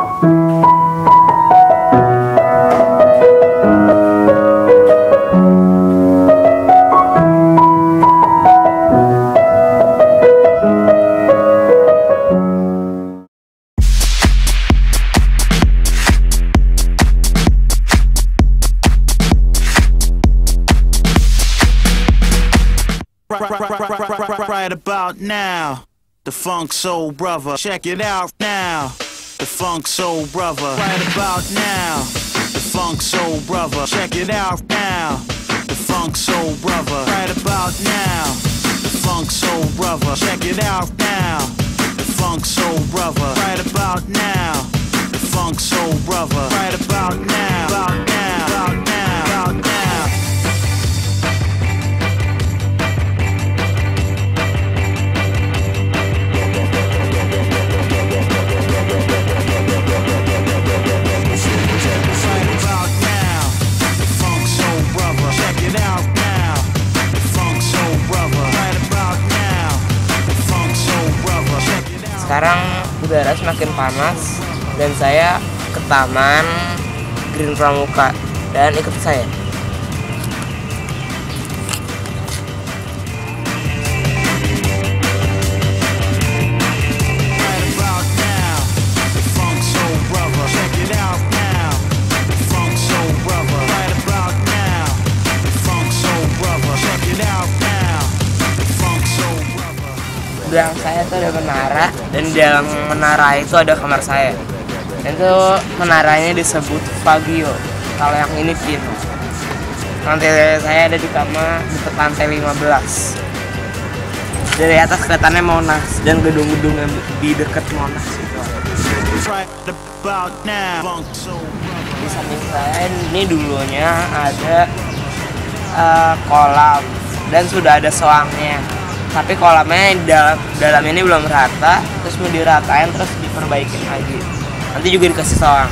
Right about now, the funk soul brother. Check it out now, the funk soul brother. Right about now, the funk soul brother. Check it out now, the funk soul brother. Right about now, the funk soul brother. Check it out now, the funk soul brother. Right about now, the funk soul brother. Right about now, about now, about now, about now. Sekarang udara semakin panas dan saya ke Taman Green Pramuka, dan ikut saya. Belakang saya tuh ada menara, dan di dalam menara itu ada kamar saya. Dan itu menaranya disebut Fagio. Kalau yang ini Pin. Lantai saya ada di kamar dekat lantai 15. Dari atas kelihatannya Monas dan gedung-gedung yang di dekat Monas itu. Di samping saya ini dulunya ada kolam dan sudah ada soangnya. Tapi kolamnya dalam ini belum rata, terus mau diratain terus diperbaikin lagi. Nanti juga dikasih soang.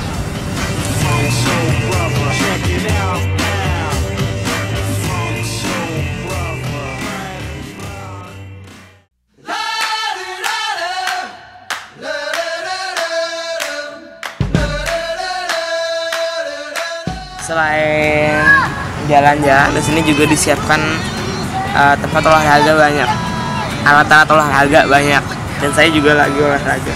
Selain jalan-jalan, di sini juga disiapkan tempat olahraga banyak. Alat-alat olahraga banyak, dan saya juga lagi olahraga.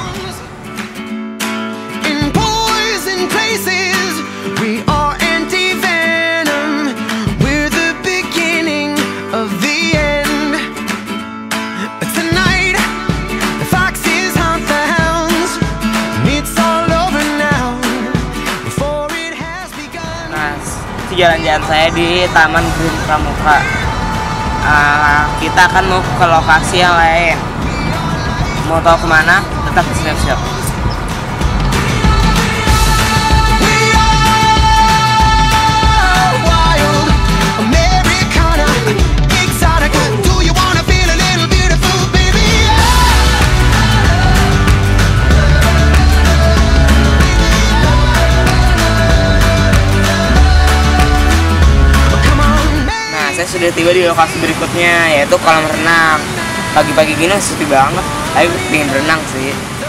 Nah, itu jalan-jalan saya di Taman Green Pramuka. Kita akan mau ke lokasi yang lain. Mau tahu kemana? Tetap di SNAPSHOT. Saya sudah tiba di lokasi berikutnya, yaitu kolam renang. Pagi-pagi gini sepi banget, tapi pengen berenang sih.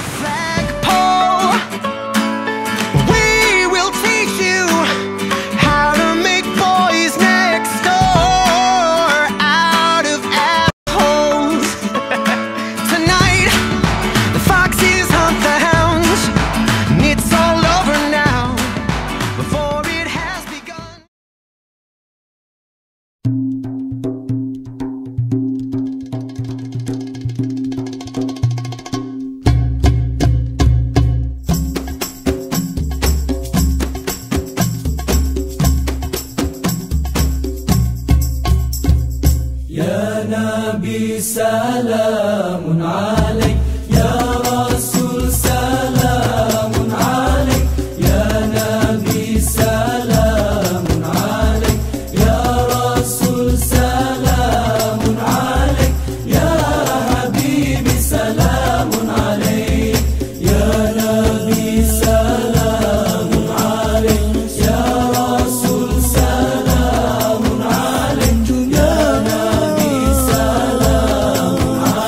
Nabi salamun alaik, ya Rasul salamun alaik, ya Nabi salamun alaik, ya Rasul salamun alaik, ya Habibi salamun alaik, ya Nabi salamun alaik, ya Rasul salamun alaik, ya Nabi salamun alaik.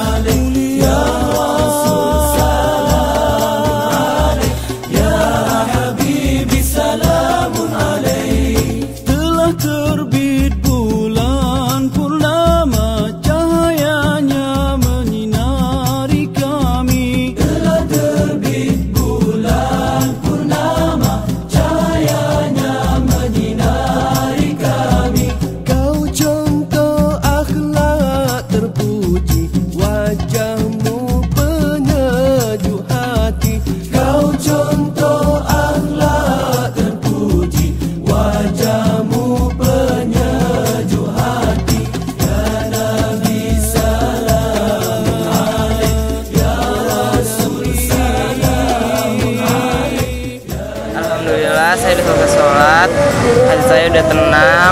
sholat, hati saya udah tenang.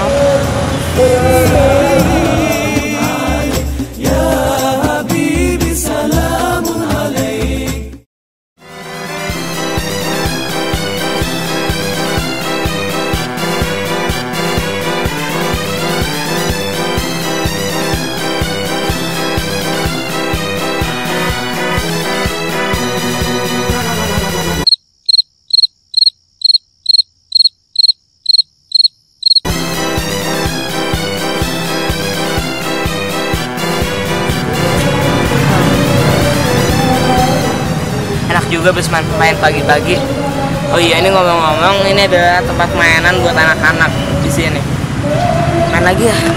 Enak juga bes main pagi-pagi. Oh iya, ini ngomong-ngomong, ini ada tempat mainan buat anak-anak di sini. Main lagi ya.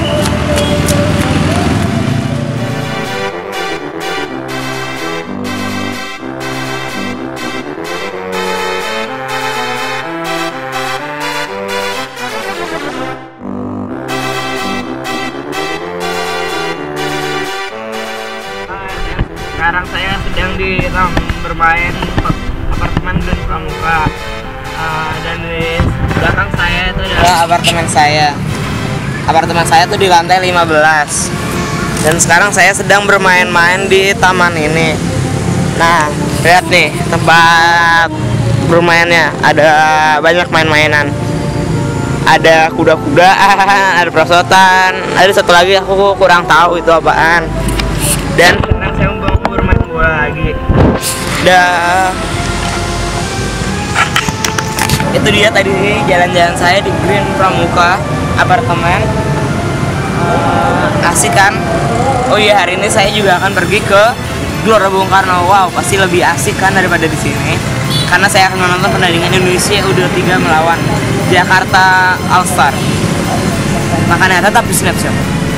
Sekarang saya sedang di bermain apartemen dan pramuka, dan di belakang saya itu adalah apartemen saya. Apartemen saya tuh di lantai 15. Dan sekarang saya sedang bermain-main di taman ini. Nah, lihat nih tempat bermainnya, ada banyak main-mainan. Ada kuda-kudaan, ada perosotan, ada satu lagi aku kurang tahu itu apaan. Dan sekarang saya mau bermain bola lagi. Dah. Itu dia tadi jalan-jalan saya di Green Pramuka Apartemen. Asik kan? Oh iya, hari ini saya juga akan pergi ke Gelora Bung Karno. Wow, pasti lebih asik kan daripada di sini. Karena saya akan menonton pertandingan Indonesia U23 melawan Jakarta All Star. Makanya tetap di Snapshot.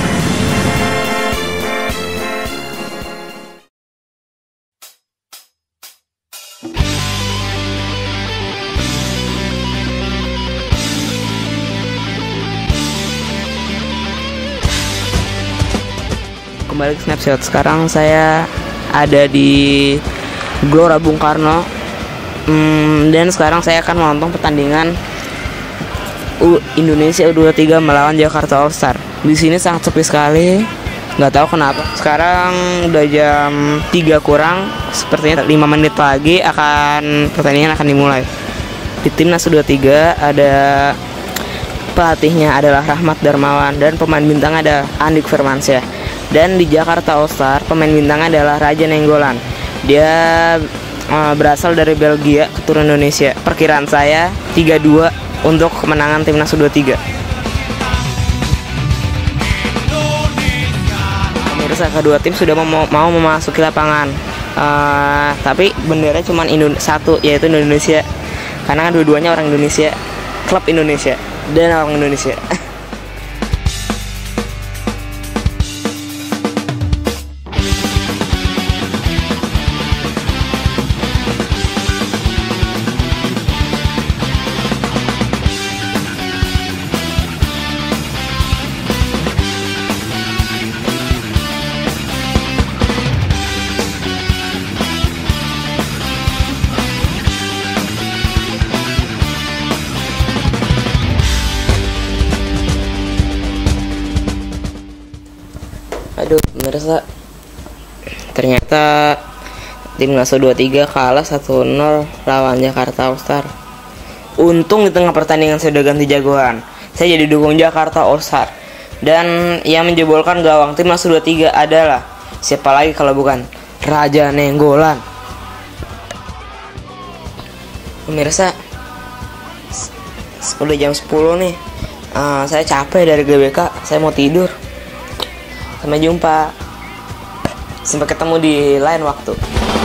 Kembali ke Snapshot. Sekarang saya ada di Gelora Bung Karno, dan sekarang saya akan menonton pertandingan Indonesia U23 melawan Jakarta All Star. Di sini sangat sepi sekali, nggak tahu kenapa. Sekarang udah jam 3 kurang, sepertinya 5 menit lagi pertandingan akan dimulai. Di timnas U23 ada pelatihnya adalah Rahmat Darmawan dan pemain bintang ada Andik Firmansyah. Dan di Jakarta All Star pemain bintangnya adalah Raja Nenggolan. Dia berasal dari Belgia, keturunan Indonesia. Perkiraan saya 3-2 untuk kemenangan timnas U23. Pemirsa, kedua tim sudah mau memasuki lapangan. Tapi benderanya cuma satu, yaitu Indonesia. Karena kan dua-duanya orang Indonesia, klub Indonesia dan orang Indonesia. Aduh, pemirsa, ternyata timnas U23 kalah 1-0 lawan Jakarta All Star. Untung di tengah pertandingan saya udah ganti jagoan. Saya jadi dukung Jakarta All Star. Dan yang menjebolkan gawang timnas U23 adalah siapa lagi kalau bukan Raja Nenggolan. Pemirsa, udah jam 10 nih. Saya capek dari GBK, saya mau tidur. Sampai jumpa. Sampai ketemu di lain waktu.